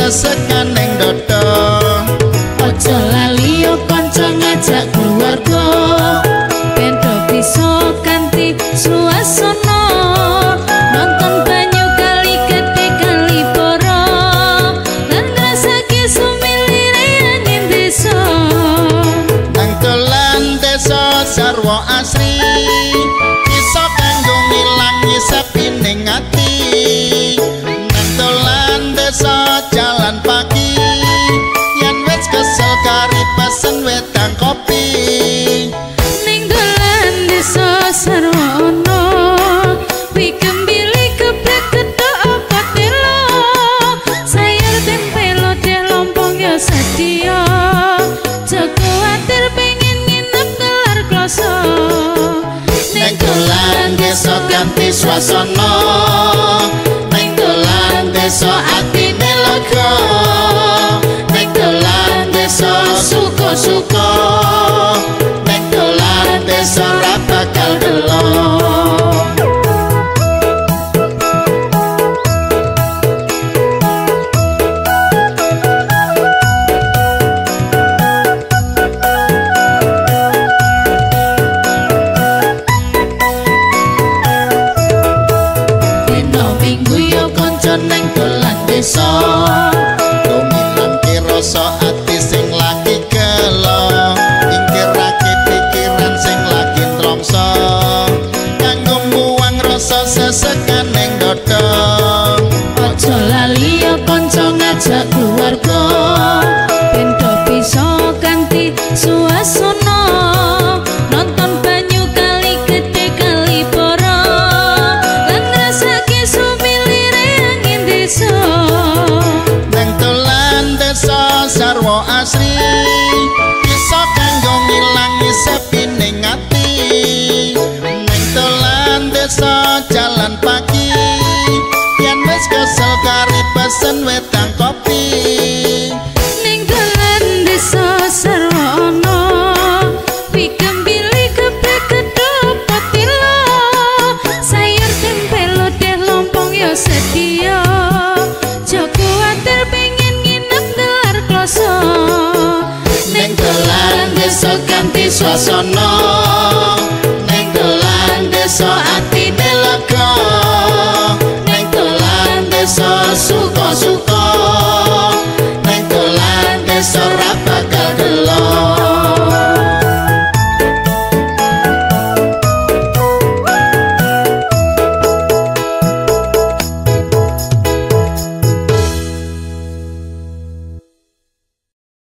sesekan ning dodo. Ojo lali yo kanca ngajak keluarga, bendo bisa kanthi suasana. Nonton banyu kali gede kali poro, lan ngrasake sumilire angin desa. Nang dolan desa sarwa asri, bisa kanggo ngilangi sepining ati. Nang dolan desa jalan pagi, yen wis kesel kari pesen wedang kopi. Ning dolan desa sarwana, wi kembili geblek gedhok apa telo. Sayur tempe lodeh lompong ya sedia, Joko Watir pengen nginep gelar kloso. Ning dolan desa ganti swasana, ning dolan desa atine lega. Ning dolan desa suka-suka, ning dolan desa ra bakal gelo. Dino minggu yo kanca ning dolan desa, tumilan rasa ati sing lagi gelo, ingkirake pikiran sing lagi nrongso, kanggo muwang rasa sesekan ning dodo. Ojo lali yo kanca ngajak keluarga, bendo bisa kanthi suasana. Nonton banyu kali gede kali poro, lan ngrasake sumilire angin desa. Nang dolan desa sarwa asri, bisa kanggo ngilangi sepining ati. Nang dolan desa jalan pagi, yen wis kesel kari pesen wedang kopi. Ning dolan desa sarwana, wi kembili geblek gedhok patilo. Sayur tempe lodeh lompong ya sedia, Joko Watir pengen nginep gelar kloso. Ning dolan desa ganti swasana, ning dolan desa